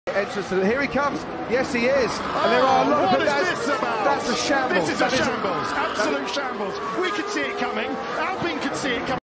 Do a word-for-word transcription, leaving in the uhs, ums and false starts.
Entrance to the, here he comes. Yes, he is. And there are a lot what of is that's, this about? that's a shambles. This is that a is shambles. Absolute shambles. We could see it coming. Alpine could see it coming.